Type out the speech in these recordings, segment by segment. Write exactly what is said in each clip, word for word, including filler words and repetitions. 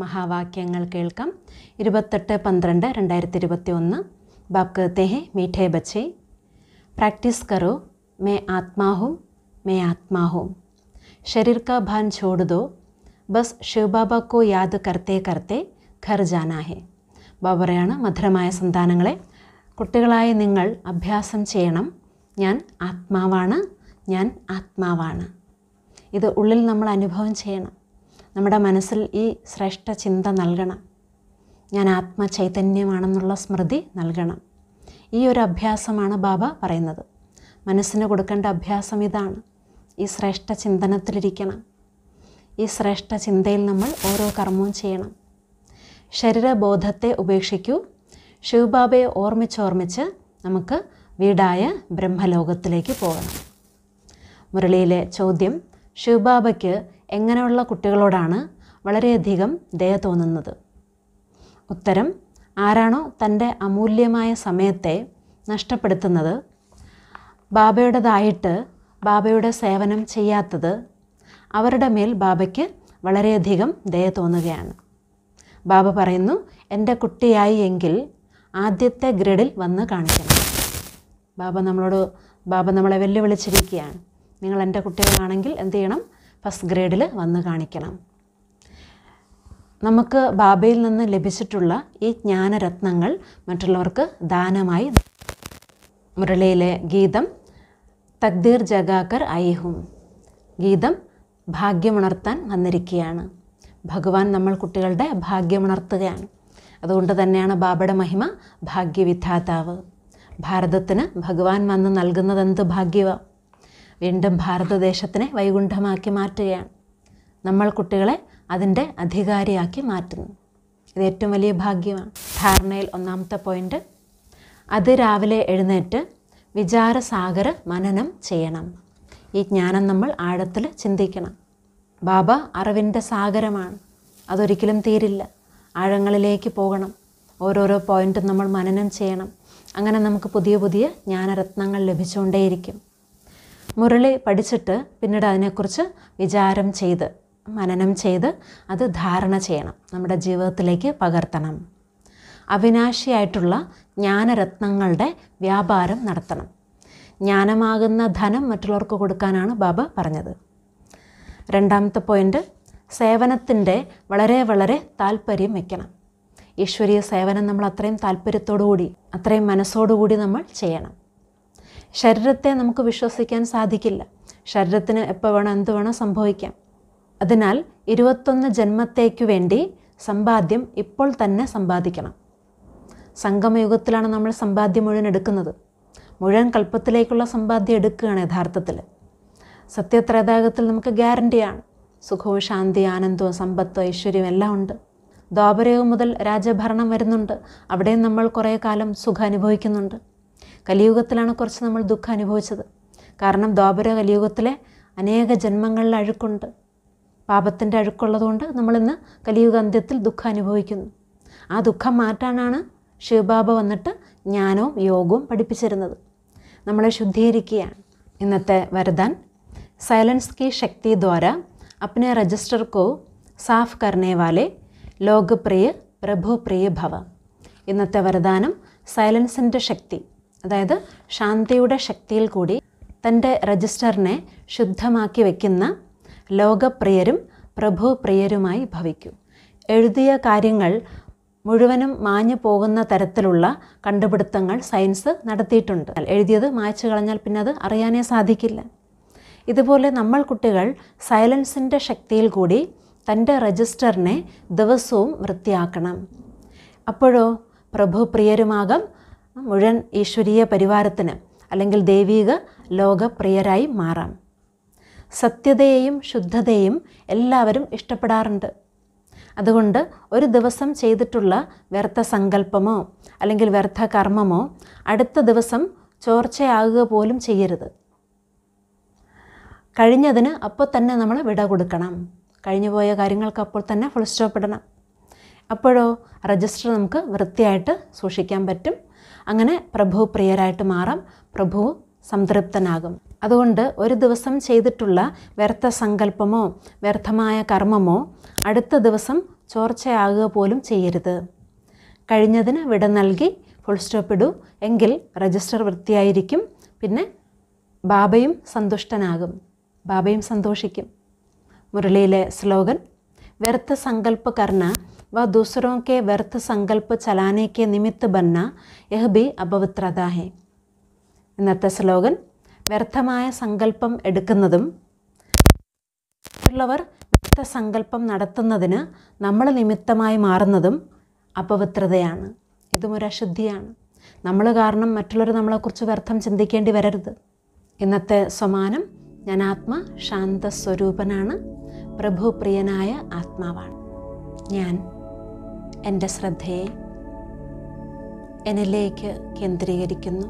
महावाक्यങ്ങൾ കേൾക്കാം. ഇരുപത്തെട്ട് പന്ത്രണ്ട് രണ്ടായിരത്തി ഇരുപത്തി ഒന്ന്. बाप कहते हैं मीठे बच्चे प्रैक्टिस करो मैं आत्मा हूँ मैं आत्मा हूँ शरीर का भान छोड़ दो बस शिव बाबा को याद करते करते घर जाना है. ബാബ പറയാണ്, മധുരമായ സന്താനങ്ങളെ, കുട്ടികളായ നിങ്ങൾ അഭ്യാസം ചെയ്യണം. ഞാൻ ആത്മാവാണ്, ഞാൻ ആത്മാവാണ്. ഇത് ഉള്ളിൽ നമ്മൾ അനുഭവം ചെയ്യണം. നമ്മുടെ മനസ്സിൽ ഈ ശ്രേഷ്ഠ ചിന്ത നൽകണം. ഞാൻ ആത്മചൈതന്യമാണെന്നുള്ള സ്മൃതി നൽകണം. ഈ ഒരു അഭ്യാസമാണ് ബാബ പറയുന്നത്. മനസ്സിന് കൊടുക്കേണ്ട അഭ്യാസം ഇതാണ്. ഈ ശ്രേഷ്ഠ ചിന്തനത്തിലിരിക്കണം. ഈ ശ്രേഷ്ഠ ചിന്തയിൽ നമ്മൾ ഓരോ കർമ്മവും ചെയ്യണം. ശരീരബോധത്തെ ഉപേക്ഷിക്കൂ. ശിവബാബയെ ഓർമ്മിച്ചോർമ്മിച്ച് നമുക്ക് വീടായ ബ്രഹ്മലോകത്തിലേക്ക് പോകണം. മുരളിയിലെ ചോദ്യം: ശിവബാബയ്ക്ക് എങ്ങനെയുള്ള കുട്ടികളോടാണ് വളരെയധികം ദയ തോന്നുന്നത്? ഉത്തരം: ആരാണോ തൻ്റെ അമൂല്യമായ സമയത്തെ നഷ്ടപ്പെടുത്തുന്നത്, ബാബയുടേതായിട്ട് ബാബയുടെ സേവനം ചെയ്യാത്തത്, അവരുടെ മേൽ ബാബയ്ക്ക് വളരെയധികം ദയ തോന്നുകയാണ്. ബാബ പറയുന്നു, എൻ്റെ കുട്ടിയായി എങ്കിൽ ആദ്യത്തെ ഗ്രേഡിൽ വന്ന് കാണിക്കണം. ബാബ നമ്മളോട് ബാബ നമ്മളെ വെല്ലുവിളിച്ചിരിക്കുകയാണ്. നിങ്ങൾ എൻ്റെ കുട്ടികളാണെങ്കിൽ എന്ത് ചെയ്യണം? ഫസ്റ്റ് ഗ്രേഡിൽ വന്ന് കാണിക്കണം. നമുക്ക് ബാബയിൽ നിന്ന് ലഭിച്ചിട്ടുള്ള ഈ ജ്ഞാനരത്നങ്ങൾ മറ്റുള്ളവർക്ക് ദാനമായി. മുരളിയിലെ ഗീതം തക്ദീർ ജഗാകർ ഐഹും. ഗീതം ഭാഗ്യമുണർത്താൻ വന്നിരിക്കുകയാണ്. ഭഗവാൻ നമ്മൾ കുട്ടികളുടെ ഭാഗ്യമുണർത്തുകയാണ്. അതുകൊണ്ട് തന്നെയാണ് ബാബയുടെ മഹിമ ഭാഗ്യവിധാതാവ്. ഭാരതത്തിന് ഭഗവാൻ വന്ന് നൽകുന്നതെന്ത് ഭാഗ്യമാണ്! വീണ്ടും ഭാരതദേശത്തിനെ വൈകുണ്ഠമാക്കി മാറ്റുകയാണ്. നമ്മൾ കുട്ടികളെ അതിൻ്റെ അധികാരിയാക്കി മാറ്റുന്നു. ഇത് ഏറ്റവും വലിയ ഭാഗ്യമാണ്. ധാരണയിൽ ഒന്നാമത്തെ പോയിൻ്റ്: അതിരാവിലെ എഴുന്നേറ്റ് വിചാരസാഗര മനനം ചെയ്യണം. ഈ ജ്ഞാനം നമ്മൾ ആഴത്തിൽ ചിന്തിക്കണം. ബാബ അറിവിൻ്റെ സാഗരമാണ്. അതൊരിക്കലും തീരില്ല. ആഴങ്ങളിലേക്ക് പോകണം. ഓരോരോ പോയിൻറ്റും നമ്മൾ മനനം ചെയ്യണം. അങ്ങനെ നമുക്ക് പുതിയ പുതിയ ജ്ഞാനരത്നങ്ങൾ ലഭിച്ചുകൊണ്ടേയിരിക്കും. മുരളി പഠിച്ചിട്ട് പിന്നീട് അതിനെക്കുറിച്ച് വിചാരം ചെയ്ത് മനനം ചെയ്ത് അത് ധാരണ ചെയ്യണം, നമ്മുടെ ജീവിതത്തിലേക്ക് പകർത്തണം. അവിനാശിയായിട്ടുള്ള ജ്ഞാനരത്നങ്ങളുടെ വ്യാപാരം നടത്തണം. ജ്ഞാനമാകുന്ന ധനം മറ്റുള്ളവർക്ക് കൊടുക്കാനാണ് ബാബ പറഞ്ഞത്. രണ്ടാമത്തെ പോയിൻ്റ്: സേവനത്തിൻ്റെ വളരെ വളരെ താല്പര്യം വയ്ക്കണം. ഈശ്വരീയ സേവനം നമ്മൾ അത്രയും താല്പര്യത്തോടുകൂടി അത്രയും മനസ്സോടുകൂടി നമ്മൾ ചെയ്യണം. ശരീരത്തെ നമുക്ക് വിശ്വസിക്കാൻ സാധിക്കില്ല. ശരീരത്തിന് എപ്പോൾ വേണം എന്ത് വേണം സംഭവിക്കാം. അതിനാൽ ഇരുപത്തൊന്ന് ജന്മത്തേക്കു വേണ്ടി സമ്പാദ്യം ഇപ്പോൾ തന്നെ സമ്പാദിക്കണം. സംഗമയുഗത്തിലാണ് നമ്മൾ സമ്പാദ്യം മുഴുവൻ എടുക്കുന്നത്. മുഴുവൻ കൽപ്പത്തിലേക്കുള്ള സമ്പാദ്യം എടുക്കുകയാണ് യഥാർത്ഥത്തിൽ. സത്യത്രേതായുഗത്തിൽ നമുക്ക് ഗ്യാരണ്ടിയാണ്. സുഖവും ശാന്തി ആനന്ദവും സമ്പത്തും ഐശ്വര്യവും എല്ലാം ഉണ്ട്. ദ്വാപരയുഗം മുതൽ രാജഭരണം വരുന്നുണ്ട്. അവിടെയും നമ്മൾ കുറേ കാലം സുഖം അനുഭവിക്കുന്നുണ്ട്. കലിയുഗത്തിലാണ് കുറച്ച് നമ്മൾ ദുഃഖം അനുഭവിച്ചത്. കാരണം ദ്വാപര കലിയുഗത്തിലെ അനേക ജന്മങ്ങളിൽ അഴുക്കുണ്ട്. പാപത്തിൻ്റെ അഴുക്കുള്ളതുകൊണ്ട് നമ്മളിന്ന് കലിയുഗ അന്ത്യത്തിൽ ദുഃഖം അനുഭവിക്കുന്നു. ആ ദുഃഖം മാറ്റാനാണ് ശിവബാബ വന്നിട്ട് ജ്ഞാനവും യോഗവും പഠിപ്പിച്ചിരുന്നത്. നമ്മളെ ശുദ്ധീകരിക്കുകയാണ്. ഇന്നത്തെ വരദാൻ: साइलेंस की शक्ति द्वारा अपने रजिस्टर को साफ करने वाले ലോകപ്രിയ പ്രഭുപ്രിയ ഭവ. ഇന്നത്തെ വരദാനം സൈലൻസിൻ്റെ ശക്തി, അതായത് ശാന്തിയുടെ ശക്തിയിൽ കൂടി തൻ്റെ രജിസ്റ്ററിനെ ശുദ്ധമാക്കി വയ്ക്കുന്ന ലോകപ്രിയരും പ്രഭുപ്രിയരുമായി ഭവിക്കൂ. എഴുതിയ കാര്യങ്ങൾ മുഴുവനും മാഞ്ഞു പോകുന്ന തരത്തിലുള്ള കണ്ടുപിടുത്തങ്ങൾ സയൻസ് നടത്തിയിട്ടുണ്ട്. എഴുതിയത് മായ്ച്ചു കളഞ്ഞാൽ പിന്നെ അത് അറിയാനേ സാധിക്കില്ല. ഇതുപോലെ നമ്മൾ കുട്ടികൾ സൈലൻസിൻ്റെ ശക്തിയിൽ കൂടി തൻ്റെ രജിസ്റ്ററിനെ ദിവസവും വൃത്തിയാക്കണം. അപ്പോഴോ പ്രഭുപ്രിയരുമാകാം, മുഴുവൻ ഈശ്വരീയ പരിവാരത്തിന് അല്ലെങ്കിൽ ദൈവീക ലോകപ്രിയരായി മാറാം. സത്യതയെയും ശുദ്ധതയും എല്ലാവരും ഇഷ്ടപ്പെടാറുണ്ട്. അതുകൊണ്ട് ഒരു ദിവസം ചെയ്തിട്ടുള്ള വ്യർത്ഥ സങ്കല്പമോ അല്ലെങ്കിൽ വ്യർത്ഥ കർമ്മമോ അടുത്ത ദിവസം ചോർച്ചയാകുക പോലും ചെയ്യരുത്. കഴിഞ്ഞതിന് അപ്പോൾ തന്നെ നമ്മൾ വിട കൊടുക്കണം. കഴിഞ്ഞു പോയ കാര്യങ്ങൾക്ക് അപ്പോൾ തന്നെ ഫുൾ സ്റ്റോപ്പ് ഇടണം. അപ്പോഴോ രജിസ്റ്റർ നമുക്ക് വൃത്തിയായിട്ട് സൂക്ഷിക്കാൻ പറ്റും. അങ്ങനെ പ്രഭു പ്രിയരായിട്ട് മാറാം, പ്രഭു സംതൃപ്തനാകും. അതുകൊണ്ട് ഒരു ദിവസം ചെയ്തിട്ടുള്ള വ്യർത്ഥ സങ്കല്പമോ വ്യർത്ഥമായ കർമ്മമോ അടുത്ത ദിവസം ചോർച്ചയാകുക പോലും ചെയ്യരുത്. കഴിഞ്ഞതിന് വിട നൽകി ഫുൾ സ്റ്റോപ്പ് ഇടൂ. എങ്കിൽ രജിസ്റ്റർ വൃത്തിയായിരിക്കും. പിന്നെ ബാബയും സന്തുഷ്ടനാകും, ബാബയും സന്തോഷിക്കും. മുരളിയിലെ സ്ലോഗൻ व्यर्थ संकल्प करना व दूसरों के व्यर्थ संकल्प चलाने के निमित्त बनना यह भी अपवित्रता है. ഇന്നത്തെ സ്ലോഗൻ വ്യർത്ഥമായ സങ്കല്പം എടുക്കുന്നതും മറ്റുള്ളവർ വ്യർത്ഥ സങ്കല്പം നടത്തുന്നതിന് നമ്മൾ നിമിത്തമായി മാറുന്നതും അപവിത്രതയാണ്. ഇതും ഒരു അശുദ്ധിയാണ്. നമ്മൾ കാരണം മറ്റുള്ളവർ നമ്മളെക്കുറിച്ച് വ്യർത്ഥം ചിന്തിക്കേണ്ടി വരരുത്. ഇന്നത്തെ സമാനം ഞാൻ ആത്മ ശാന്ത സ്വരൂപനാണ്, പ്രഭു പ്രിയനായ ആത്മാവാണ്. ഞാൻ എൻ്റെ ശ്രദ്ധയെ എന്നിലേക്ക് കേന്ദ്രീകരിക്കുന്നു.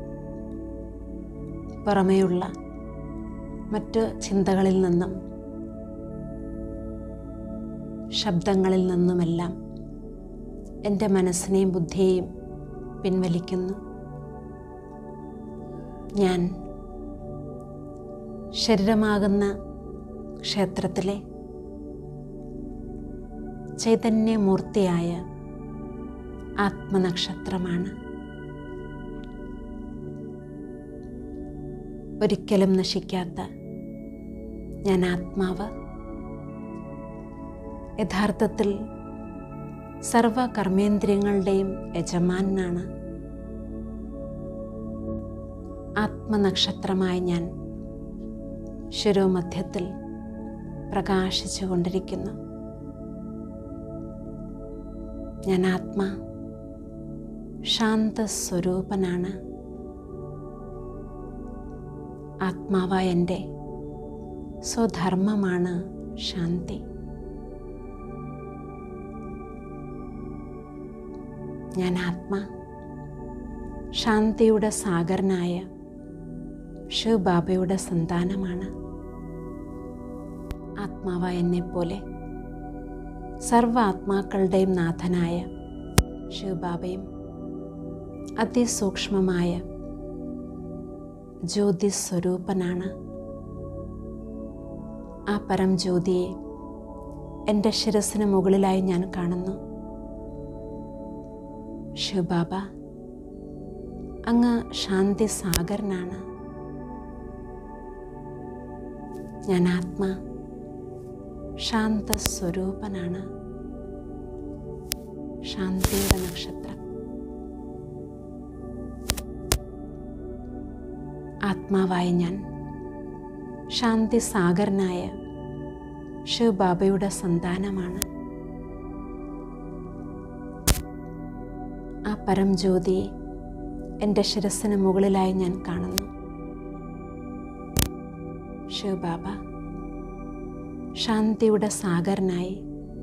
പുറമേയുള്ള മറ്റ് ചിന്തകളിൽ നിന്നും ശബ്ദങ്ങളിൽ നിന്നുമെല്ലാം എൻ്റെ മനസ്സിനെയും ബുദ്ധിയെയും പിൻവലിക്കുന്നു. ഞാൻ ശരീരമാകുന്ന ക്ഷേത്രത്തിലെ ചൈതന്യമൂർത്തിയായ ആത്മനക്ഷത്രമാണ്. ഒരിക്കലും നശിക്കാത്ത ഞാൻ ആത്മാവ് യഥാർത്ഥത്തിൽ സർവ കർമ്മേന്ദ്രിയങ്ങളുടെയും യജമാനാണ്. ആത്മനക്ഷത്രമായ ഞാൻ ശിരോമധ്യത്തിൽ പ്രകാശിച്ചു കൊണ്ടിരിക്കുന്നു. ഞാൻ ആത്മാ ശാന്തസ്വരൂപനാണ്. ആത്മാവായ എൻ്റെ സ്വധർമ്മമാണ് ശാന്തി. ഞാൻ ആത്മാ ശാന്തിയുടെ സാഗരനായ ശിവബാബയുടെ സന്താനമാണ്. ആത്മാവായ എന്നെപ്പോലെ സർവ ആത്മാക്കളുടെയും നാഥനായ ശിവബാബയും അതിസൂക്ഷ്മമായ ജ്യോതിസ്വരൂപനാണ്. ആ പരം ജ്യോതിയെ എൻ്റെ ശിരസിന് മുകളിലായി ഞാൻ കാണുന്നു. ശിവബാബ, അങ്ങ് ശാന്തി സാഗരനാണ്. ഞാൻ ആത്മാ ശാന്തസ്വരൂപനാണ്. ശാന്തിയുടെ നക്ഷത്രം. ആത്മാവായ ഞാൻ ശാന്തി സാഗരനായ ശിവബാബയുടെ സന്താനമാണ്. ആ പരം ജ്യോതിയെ എൻ്റെ ശിരസിന് മുകളിലായി ഞാൻ കാണുന്നു. ശിവബാബ ശാന്തിയുടെ സാഗരനായി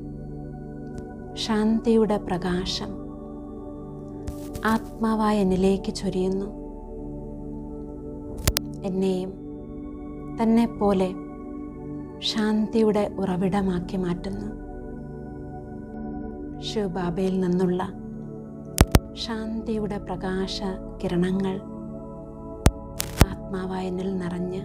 ശാന്തിയുടെ പ്രകാശം ആത്മാവായ എന്നിലേക്ക് ചൊരിയുന്നു. എന്നെയും തന്നെപ്പോലെ ശാന്തിയുടെ ഉറവിടമാക്കി മാറ്റുന്നു. ശിവബാബയിൽ നിന്നുള്ള ശാന്തിയുടെ പ്രകാശ കിരണങ്ങൾ ആത്മാവായ എന്നിൽ നിറഞ്ഞ്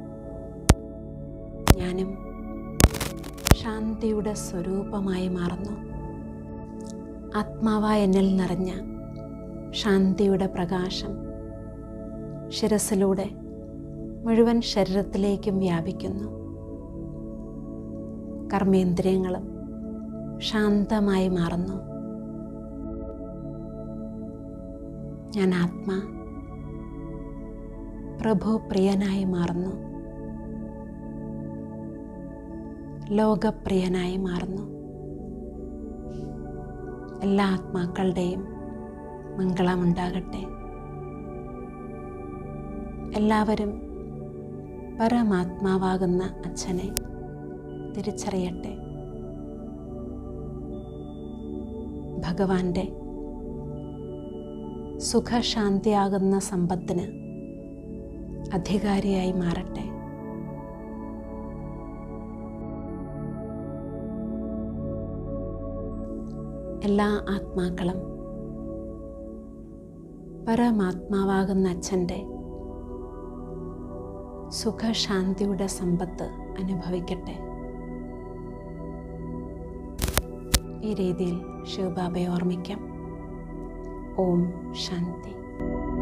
ഞാനും ശാന്തിയുടെ സ്വരൂപമായി മാറുന്നു. ആത്മാവായ എന്നിൽ നിറഞ്ഞ ശാന്തിയുടെ പ്രകാശം ശിരസിലൂടെ മുഴുവൻ ശരീരത്തിലേക്കും വ്യാപിക്കുന്നു. കർമ്മേന്ദ്രിയങ്ങളും ശാന്തമായി മാറുന്നു. ഞാൻ ആത്മാ പ്രഭു പ്രിയനായി മാറുന്നു. ലോകപ്രിയനായി മാറുന്നു. എല്ലാ ആത്മാക്കളുടെയും മംഗളമുണ്ടാകട്ടെ. എല്ലാവരും പരമാത്മാവാകുന്ന അച്ഛനെ തിരിച്ചറിയട്ടെ. ഭഗവാന്റെ സുഖശാന്തിയാകുന്ന സമ്പത്തിന് അധികാരിയായി മാറട്ടെ. എല്ലാ ആത്മാക്കളും പരമാത്മാവാകുന്ന അച്ഛൻ്റെ സുഖശാന്തിയുടെ സമ്പത്ത് അനുഭവിക്കട്ടെ. ഈ രീതിയിൽ ശിവബാബയെ ഓർമ്മിക്കാം. ഓം ശാന്തി.